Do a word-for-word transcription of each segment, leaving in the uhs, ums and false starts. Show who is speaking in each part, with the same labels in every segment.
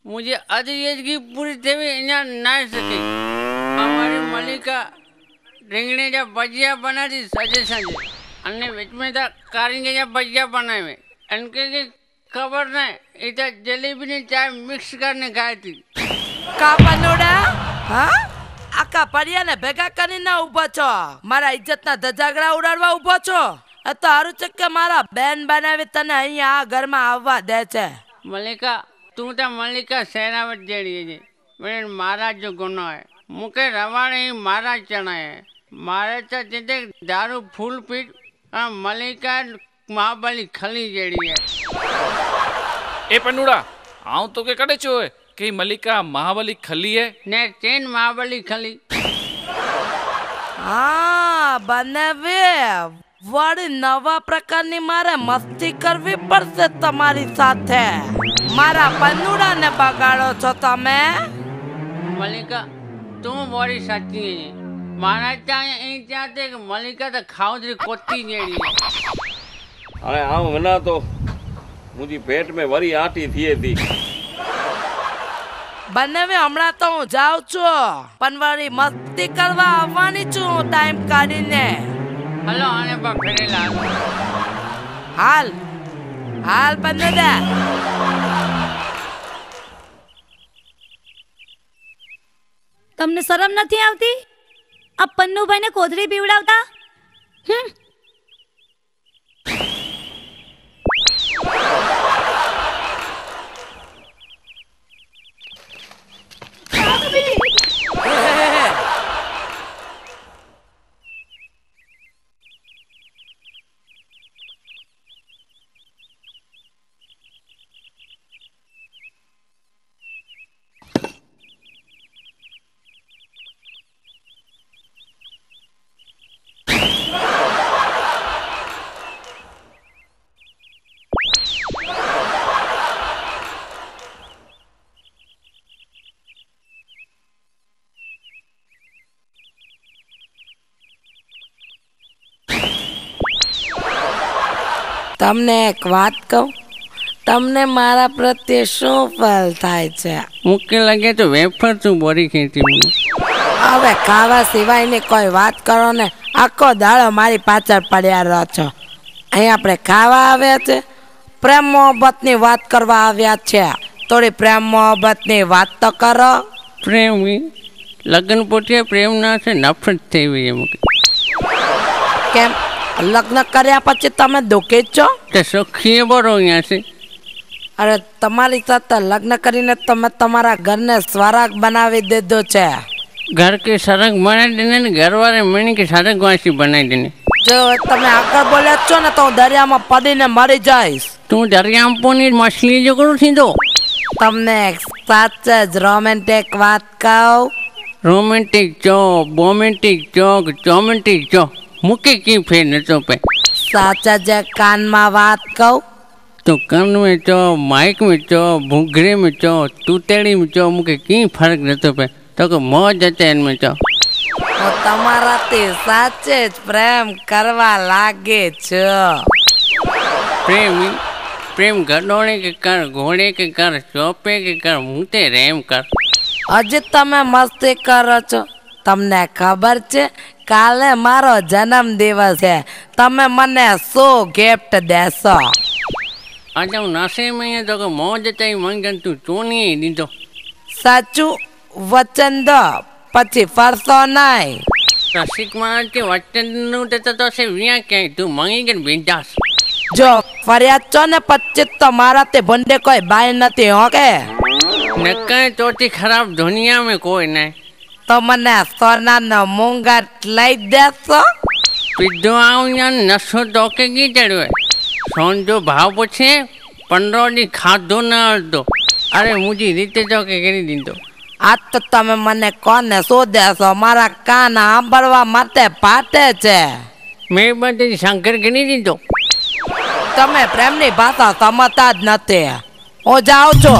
Speaker 1: मुझे आज ये की पूरी थी इन्हें ना सकी हमारी मलिका રીંગણી જે ભજીયા બનાવી સાંજે સાંજે અને વચમાં તો કારીને જે ભજીયા બનાવે એને કે ખબર નહીં એ તો જલેબીની ચાય મિક્સ કરીને ખાઈ હતી
Speaker 2: કા પનોડા હા આકા પડિયાને ભેગા કરીને ઊભો છો મારા ઇજ્જતના ધજાગડા ઉડાડવા ઊભો છો આ તો હારું છે કે મારા બેન બનાવી તને અહીંયા આ ઘરમાં આવવા દે છે
Speaker 1: મલિકા તું તો મલિકા શેરાવત જેડી છે મેં મારા જો ગુનો હે મુકે રવાડે મારા ચણા હે मारे तो जिते दारू फूल पीट मलिका महाबली खली जेड़ी है
Speaker 3: ए पन्नुड़ा आऊं तो के कड़े छो है कि मलिका महाबली खली है
Speaker 1: ने चेन महाबली खली
Speaker 2: हाँ बनवे वड़ी नवा प्रकारनी मारे मस्ती करवी पड़से तुम्हारी साथे मारा पन्नुड़ा ने बगाड़ो छो तमे
Speaker 1: मलिका तू बड़ी साची है माना चाहे इन चाहते कि मलिका तो खाओ तेरी कोती जेड़ी
Speaker 4: अरे हाँ वना तो मुझी पेट में वरी आटी थी थी
Speaker 2: बनवे हमणा तो हूँ जाऊं छो पनवारी मस्ती करवा आववानी छू टाइम काढीने
Speaker 1: हलो आने पर फेरे ला
Speaker 2: हाल हाल बनदा
Speaker 5: તમને શરમ નથી આવતી आ पन्नू भाई ने कोथड़ी पीवड़ावता हम्म
Speaker 2: તમને એક વાત કહું તમને મારા પ્રત્યે શું ફલ થાય છે
Speaker 1: મુકે લાગે તો વેફર તું બોરી ખેંચી મને
Speaker 2: હવે ખાવા સિવાયની કોઈ વાત કરો ને આખો દાડો મારી પાછળ પડ્યા રહો છો અહીં આપણે ખાવા આવ્યા છે પ્રેમ મોહબ્બતની વાત કરવા આવ્યા છે થોડી પ્રેમ મોહબ્બતની વાત તો કરો
Speaker 1: પ્રેમ લગ્ન પોતે પ્રેમ ના છે નફરત થઈ ગઈ મુકે
Speaker 2: કેમ લગ્ન કર્યા પછી તમે દુઃખી છો
Speaker 1: તે સુખી બરો અહીંયા છે
Speaker 2: અરે તમારી સાથે લગ્ન કરીને તમે તમારા ઘરને સ્વર્ગ બનાવી દીધો છે
Speaker 1: घर के सड़क बनाई देने ने घर वाले मैंने के सड़क वासी बनाई देने
Speaker 2: जो તમે આગળ બોલ્યા છો ને તો હું દરિયામાં પડીને મરી જઈશ
Speaker 1: तू दरियाમાં પોની મછલી જો કરું થી દો
Speaker 2: તમને એક સાચે જ રોમેન્ટિક વાત કહું
Speaker 1: રોમેન્ટિક જો બોમેન્ટિક જોક ચોમેન્ટિક જો मुके की फेर न तो पे
Speaker 2: સાચા જે કાનમાં વાત કહું
Speaker 1: तो कान में चो माइक में चो भूंगरे में चो तूतेड़ी में चो मुके की फर्क न तो पे तो को मौज अचे इनमें चो
Speaker 2: હું તમારાથી સાચે જ પ્રેમ કરવા લાગે છો
Speaker 1: प्रेम प्रेम गडोड़े के कर घोड़े के कर चौपे के कर मुते रेम कर
Speaker 2: હજી તમે મસ્તી કરો છો તમને ખબર છે કાલે મારો જન્મ દિવસ છે તમે મને શું ગિફ્ટ દેશો
Speaker 1: આજે હું નાસે में तो को मौज अचे मंगन तू चोनी दी दो
Speaker 2: સાચું વચન દો પછી ફરશો નહીં
Speaker 1: રસિક માં કે વચન નું તો તો સે વિયા કે તું મંગી કે બિંદાસ
Speaker 2: જો ફરિયાદ છો ને પછી તો મારાથી ભંડે કોઈ બાઈ નથી ઓકે
Speaker 1: નકાય ચોથી ખરાબ દુનિયા में कोई नहीं
Speaker 2: તો મને સોનાનો મુંગટ લઈ દેશો
Speaker 1: પીધો આવું નશો તો કે કી ચડ્યો સોન જો ભાવ પૂછે પંદરો દી ખાધો ના અડધો અરે મુજી રીતે તો કે કરી દીધો
Speaker 2: આજ તો તમે મને કોને શું દેશો મારા કાન સાંભળવા માટે ફાટે છે
Speaker 1: મેં બધી શંકર કરી દીધો
Speaker 2: તમે પ્રેમની ભાષા સમજતા જ નથી હું જાઉં છું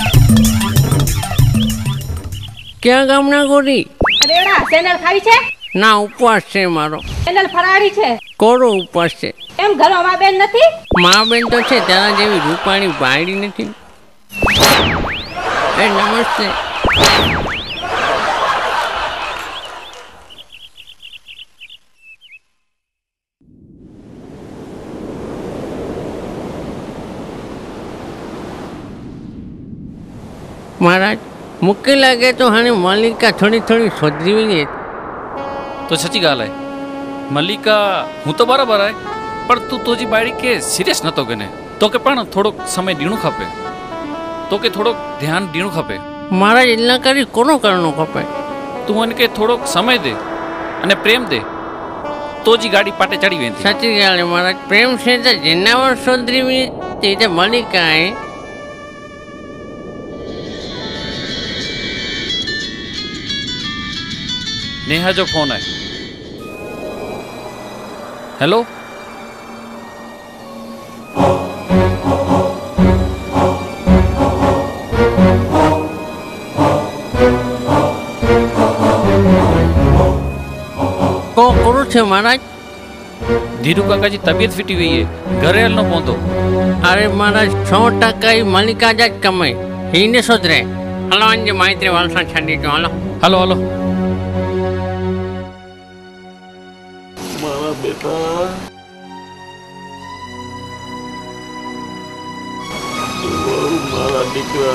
Speaker 1: ક્યાં ગામના ગોરી
Speaker 5: અરે એડા ચેનલ ખાવી છે
Speaker 1: ના ઉપવાસ છે મારો.
Speaker 6: પેનલ ફરાળી છે.
Speaker 1: કોરો ઉપવાસ છે.
Speaker 6: એમ ઘરમાં મા બેન નથી?
Speaker 1: મા બેન તો છે, તેના જેવી રૂપાણી ભાઈડી નથી. એ નમસ્તે. महाराज मूंखे लगे तो हाणे मलिका थोड़ी थोड़ी सुधरी वई.
Speaker 3: तो सची गाल है मलिका, हूँ तो बराबर है, पर तू तुझी बाड़ी के सीरियस न तो गने तो के पण थोड़ो समय दीणु खपे, तो के थोड़ो ध्यान दीणु खपे.
Speaker 1: महाराज इतना करी कोनो करनो खपे.
Speaker 3: तू उनके थोड़ो समय दे अने प्रेम दे तो जी गाड़ी पाटे चढ़ी वेंदी.
Speaker 1: सची गाल है महाराज. प्रेम से तो जिन्नावर सुधरी वई ते तो मलिका है.
Speaker 3: नेहा जो फोन है. हेलो,
Speaker 1: को करो छे महाराज?
Speaker 3: धीरू काका जी तबीयत फिटी हुई है, घरे हल न पहुंचो.
Speaker 1: अरे महाराज सौ टका ही मलिका जा कमाई ही ने सुधरे. हलो अंजे माइत्री वालसा छड़ी जो. Hello
Speaker 3: hello hello.
Speaker 4: मारा बेटा, मारा दीकरा,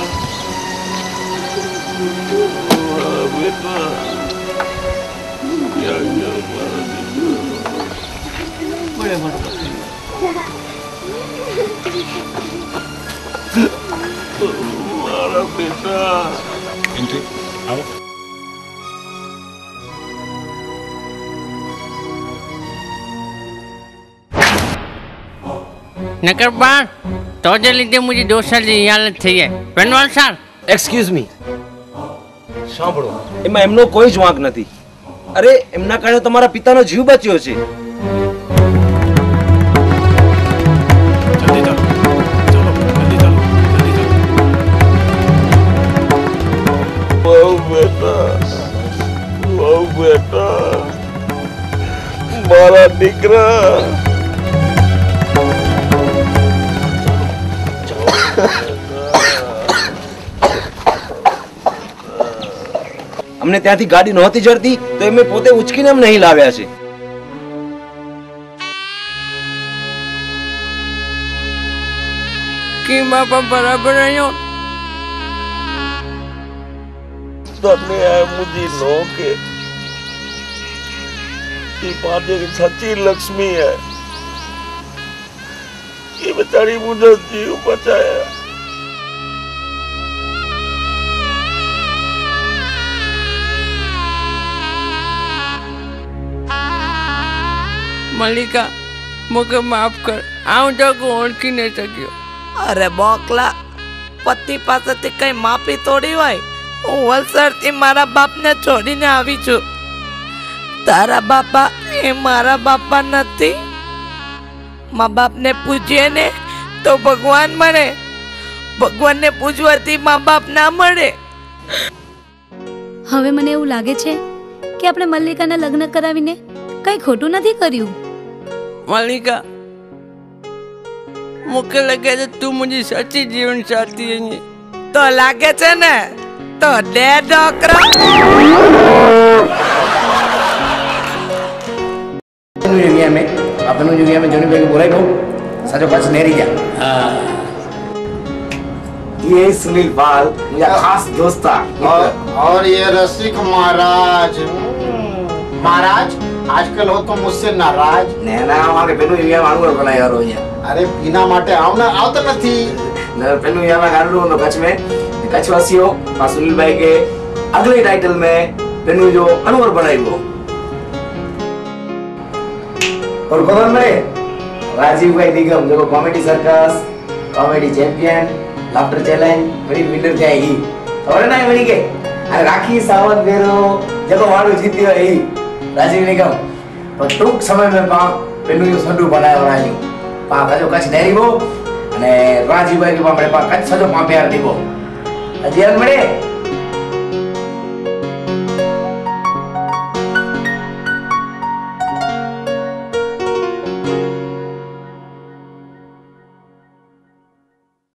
Speaker 4: मारा बेटा, क्या क्या मारा दीकरा, बड़े मारा बेटा.
Speaker 7: एंट्री आओ.
Speaker 1: नकर बार तो जे लीधे मुझे दो साल की हालत थी है. पेनवाल सर
Speaker 8: एक्सक्यूज मी, સાંભળો, એમાં એમનો કોઈ જ વાંક નથી. અરે એમના કારણે તમારા પિતાનો જીવ બચ્યો છે.
Speaker 7: जल्दी चलो, चलो जल्दी चलो, जल्दी चलो.
Speaker 4: बहु बेटा, बहु बेटा, मारा दीकरा.
Speaker 8: અમને ત્યાંથી ગાડી નહોતી જડતી તો એમે પોતે ઉચકીને અમને અહીં લાવ્યા છે.
Speaker 1: कि बापा बराबर आयो.
Speaker 4: तने है मुझी नो के ये पाटे की सच्ची लक्ष्मी है. ये बेचारी मुझे जीव बचाया.
Speaker 1: मलिका मुझे माफ कर. आऊं जो को ओळखी नहीं सकियो.
Speaker 2: અરે બોકલા, પતિ પાસેથી કઈ માફી તોડી હોય? હું વલસાડથી મારા બાપને છોડીને આવી છું. તારા બાપા એ મારા બાપા નથી. મા બાપને પૂજીએ ને તો ભગવાન મળે. ભગવાનને પૂજવાથી મા બાપ ના મળે.
Speaker 5: હવે મને એવું લાગે છે કે આપણે મલ્લિકાના લગ્ન કરાવીને કઈ ખોટું નથી કર્યું.
Speaker 1: मलिका मुझे लगे तो तू मुझे सच्ची जीवन साथी है.
Speaker 2: તો લાગે છે ને? તો દે ડોકરો.
Speaker 9: जगह में अपन जगह में जोनी भाई को बोला दो साजो पास नेरी जा. ये सुनील पाल मेरा खास दोस्त था.
Speaker 7: और, और ये रसिक महाराज. महाराज आजकल हो तो मुझसे नाराज.
Speaker 9: नैना वहाँ के पेनू ये मानू कर बनाया रो ये.
Speaker 7: अरे बिना माटे आओ ना, आओ तो नहीं.
Speaker 9: न पेनू ये मैं गाड़ू तो कच्छ में कच्छ वासियों पास सुनील भाई के अगले टाइटल में पेनू जो अनवर बनाई वो. और खबर में राजीव भाई निगम जो comedy circus, comedy champion, laughter challenge बड़ी विनर थे ही. खबर ना बनी के अरे राखी सावंत भेरो जब वाळो जीत्यो ही राजीव निगम. तो टूंक समय में पा पेनू जो सडू बनायो राजू पा काजो कच्छ डेरी वो અને રાજીવ ભાઈ કે આપણે પા કચ્છ સજો પા પ્યાર દીવો. અજીયન મળે